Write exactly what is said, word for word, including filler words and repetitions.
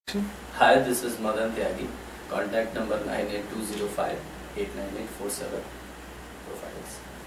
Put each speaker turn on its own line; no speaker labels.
Hi, this is Madan Tyagi. Contact number nine eight two zero five eight nine eight four seven. Profiles.